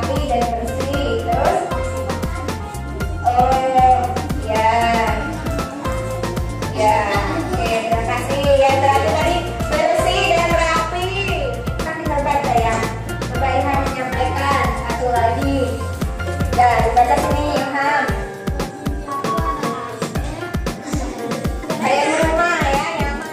rapi dan bersih. Terus, oh ya, ya, oke, terima kasih. Ya terakhir tadi bersih dan rapi. Kan tinggal baca ya. Coba Ilham menyampaikan satu lagi. Ya, dibaca sini Ilham. Kayak di rumah ya, nyaman.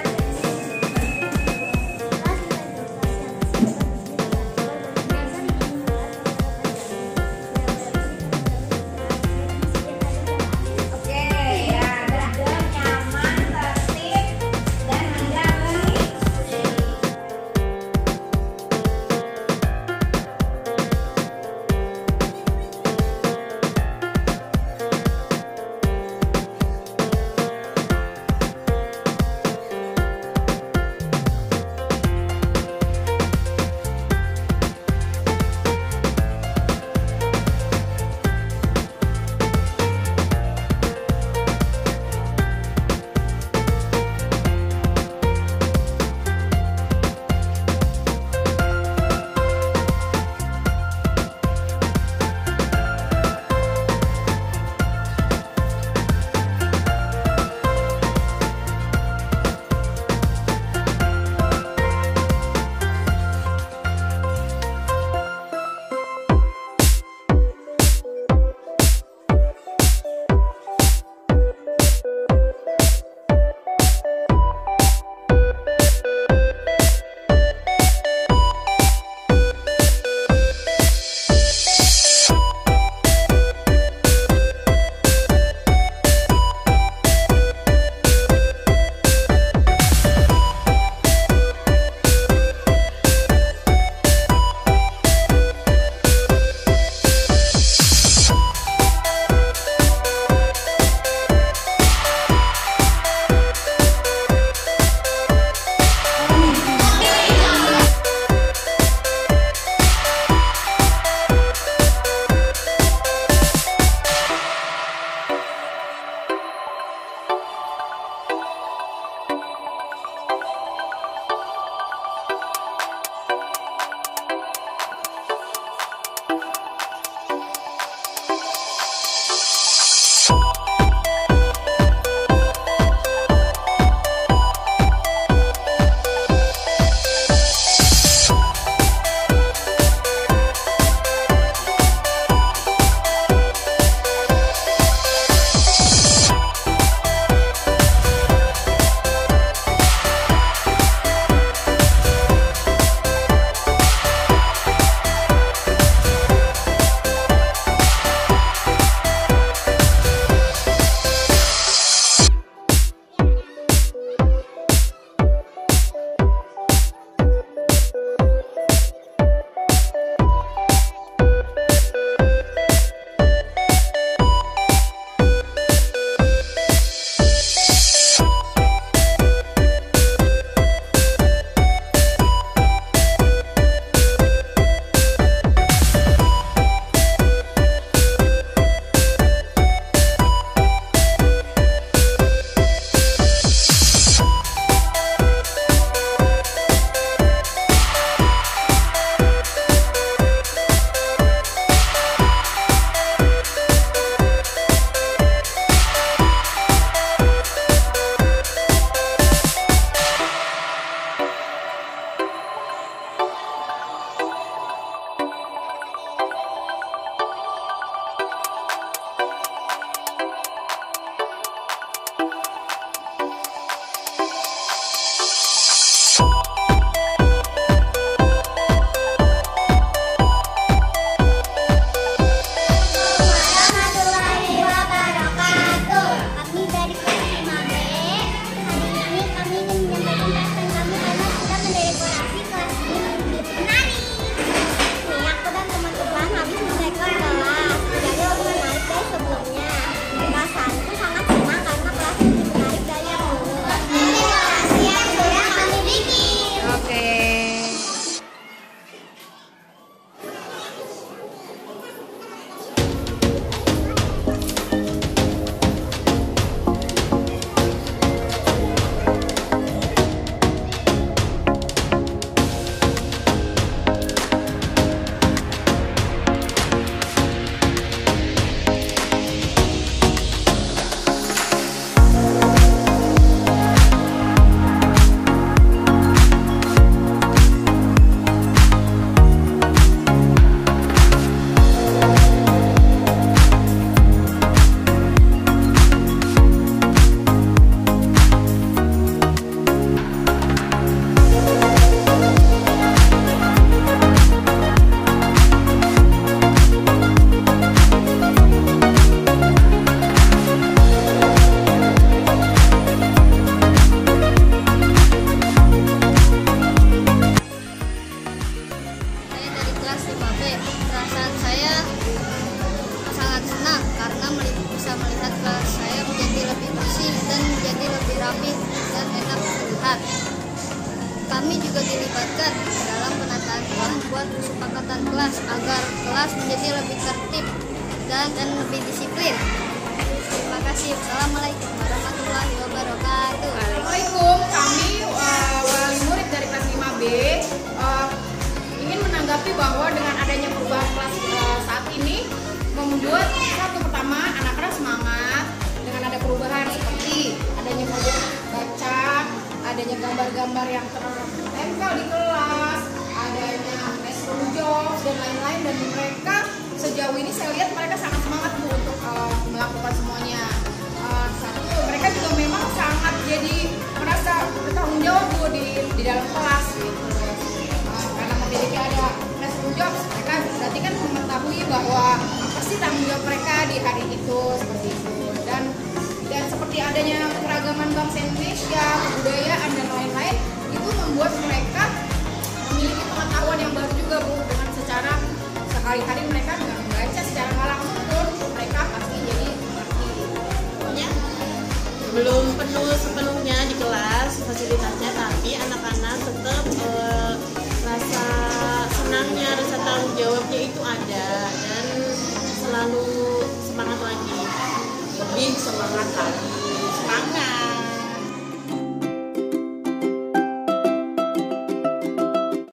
kelas 5B. Perasaan saya sangat senang karena bisa melihat kelas saya menjadi lebih bersih dan menjadi lebih rapi dan enak dilihat. Kami juga dilibatkan dalam penataan kelas buat kesepakatan kelas agar kelas menjadi lebih tertib dan lebih disiplin. Terima kasih. Assalamualaikum warahmatullahi wabarakatuh. Assalamualaikum. Kami wali murid dari kelas 5B ingin menanggapi bahwa dengan adanya perubahan kelas saat ini membuat satu, pertama anak-anak semangat dengan ada perubahan seperti adanya modul baca, adanya gambar-gambar yang tertempel di kelas, adanya classroom jobs dan lain-lain, dan mereka sejauh ini saya lihat mereka sangat semangat Bu untuk melakukan semuanya. Satu, mereka juga memang sangat jadi merasa bertanggung jawab Bu di dalam kelas gitu. Karena memiliki ada classroom jobs, mereka berarti kan mengetahui bahwa apa sih tanggung jawab mereka di hari itu, seperti itu. Dan seperti adanya keragaman bangsa Indonesia, kebudayaan dan lain-lain, itu membuat mereka memiliki pengetahuan yang baru juga Bu, dengan secara sehari-hari mereka dengan membaca secara nggak langsung pun mereka pasti jadi mengerti. Ya, belum penuh sepenuhnya di kelas fasilitasnya, tapi anak-anak tetap rasa senangnya, rasa tanggung jawabnya itu ada dan selalu semangat lagi, lebih semangat lagi.